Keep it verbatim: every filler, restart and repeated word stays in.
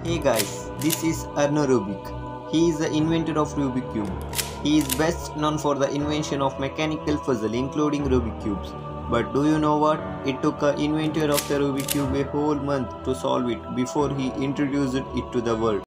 Hey guys, this is Rubik. He is the inventor of Rubik Cube. He is best known for the invention of mechanical puzzle including Rubik Cubes. But do you know what? It took the inventor of the Rubik Cube a whole month to solve it before he introduced it to the world.